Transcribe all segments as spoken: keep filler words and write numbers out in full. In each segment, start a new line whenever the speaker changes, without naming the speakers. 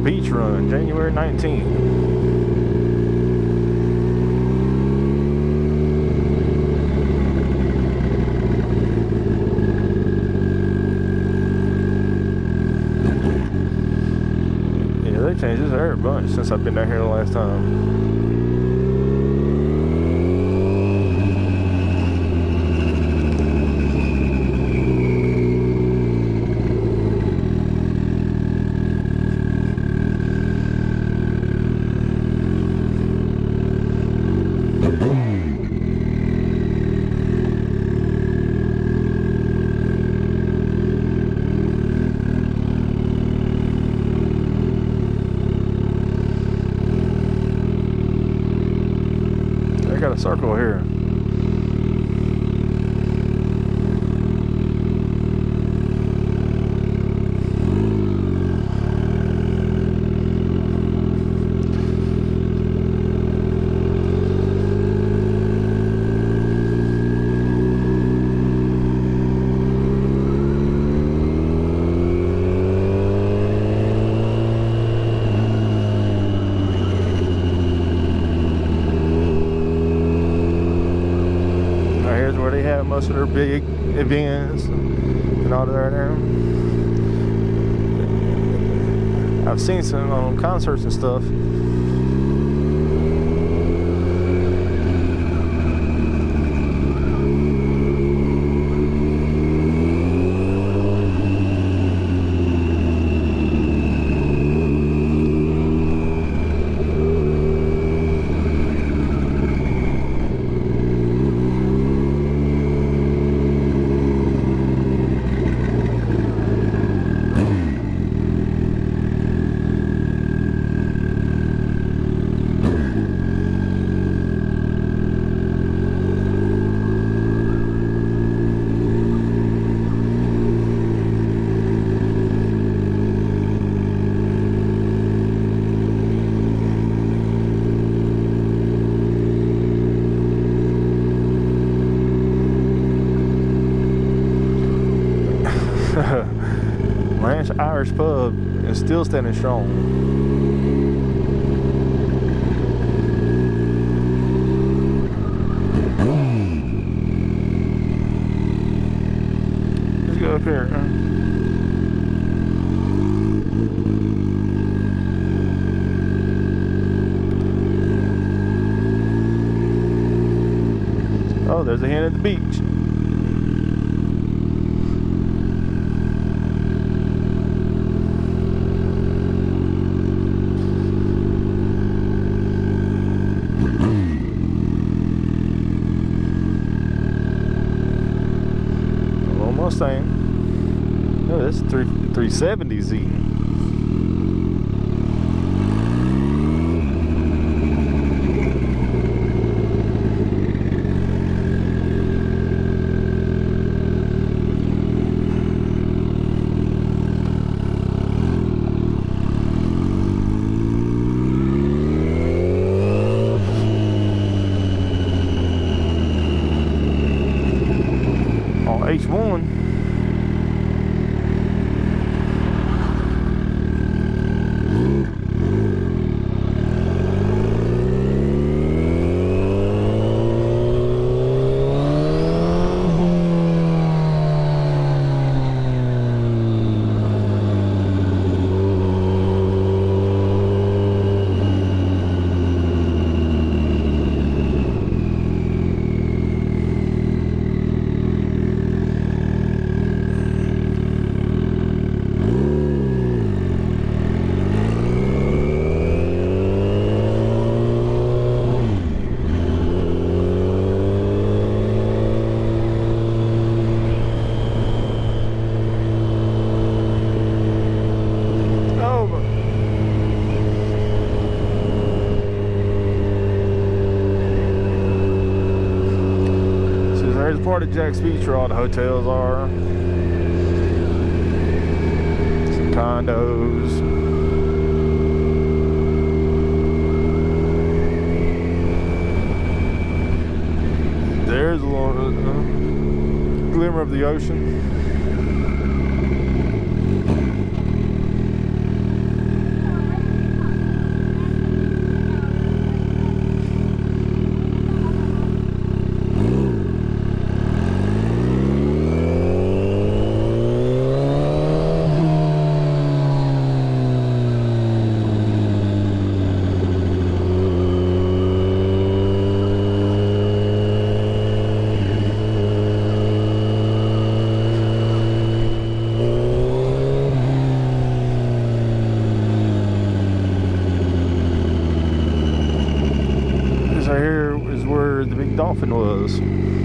beach run, January nineteenth. Yeah, they changed this air a bunch since I've been down here the last time. Got a circle here. Most of their big events and all that there. I've seen some um, concerts and stuff. Ranch Irish Pub is still standing strong. Let's go up here. Oh, there's a hen at the beach. Mustang. Oh, that's three three seventy Z. On H one. Part of Jack's Beach where all the hotels are. Some condos. There's a little uh, glimmer of the ocean. dolphin was.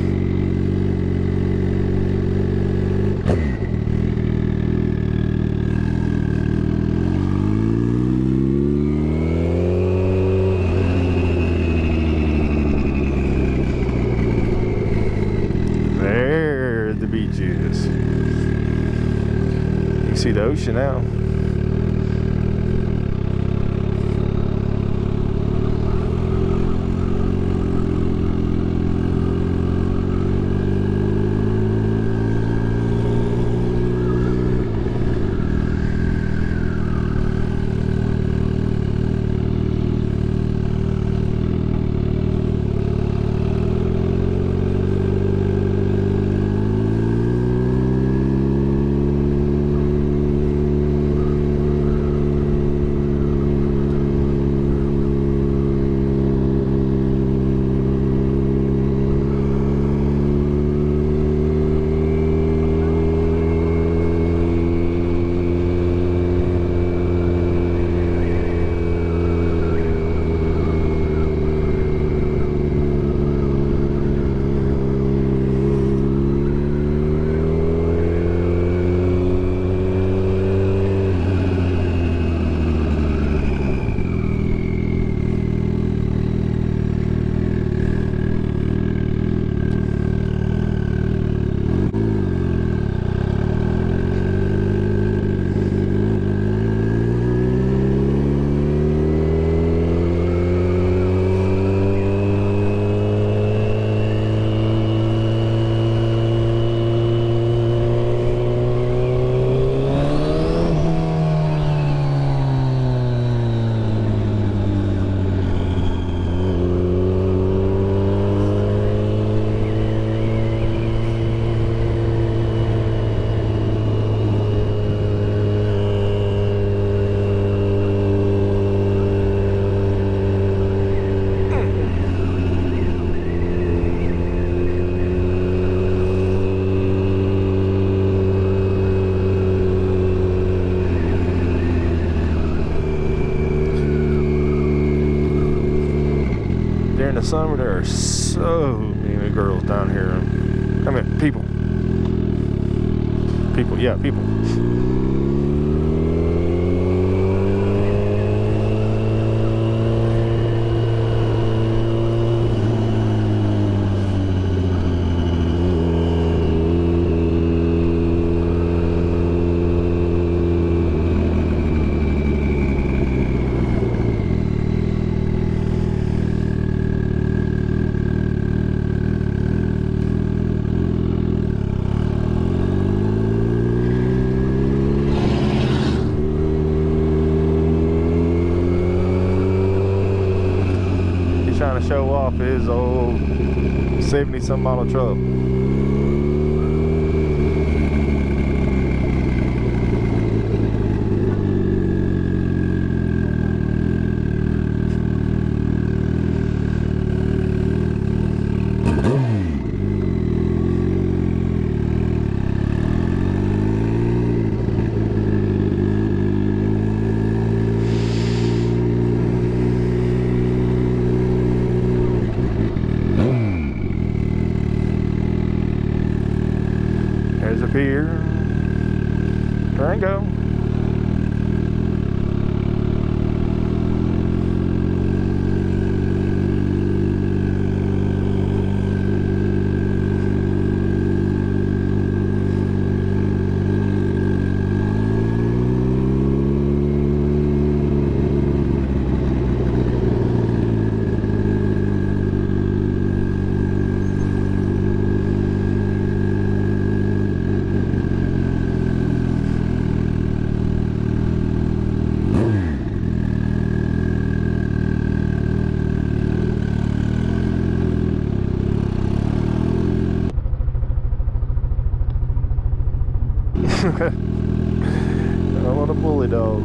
There the beach is. You can see the ocean now. During the summer, there are so many girls down here. I mean, people. People, yeah, people. Trying to show off his old seventy some model truck. There's a pier. There you go. I want a bully dog.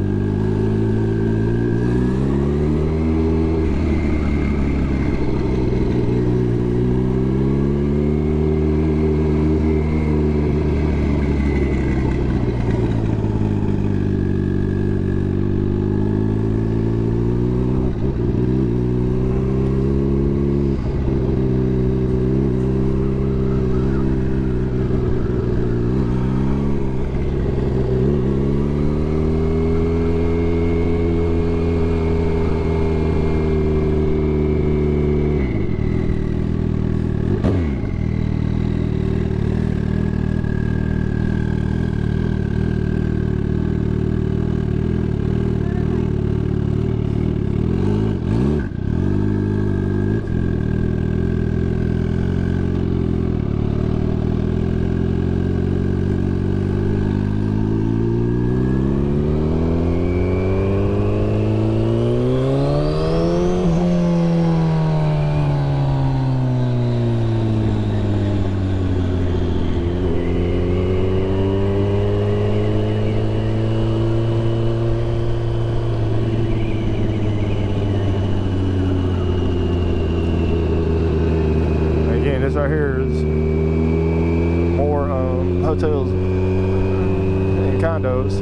hotels and condos.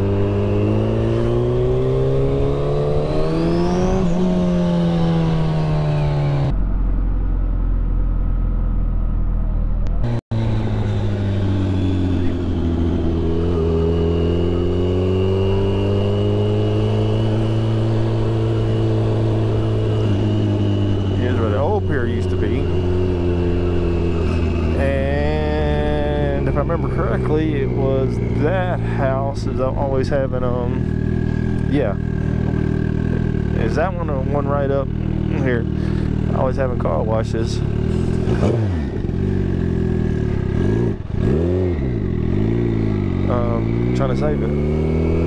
Here's where the old pier used to be. And if I remember correctly, it was that house is always having, um, yeah. Is that one the one right up here? Always having car washes. Um, trying to save it.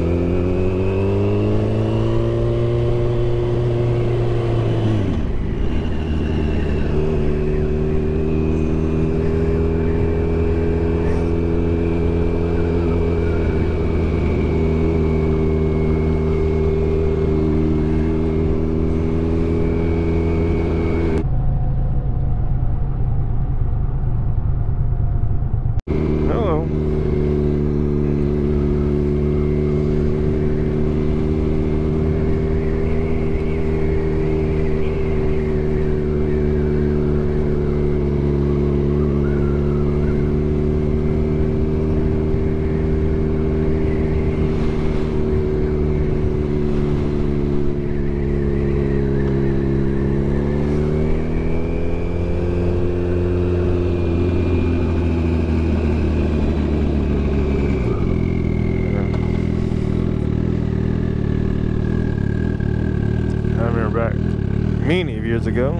Many of years ago,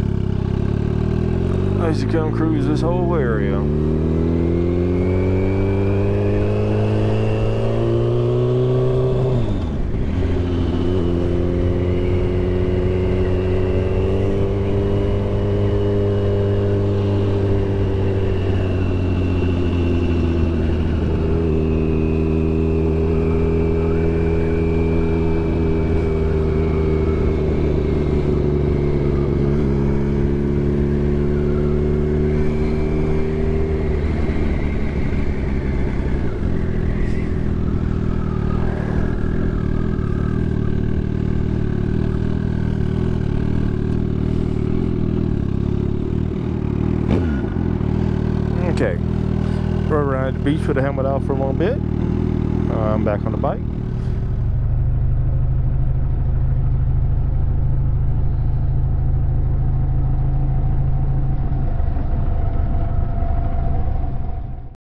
I used to come cruise this whole area. Okay, rode around the beach with the helmet off for a little bit. Uh, I'm back on the bike.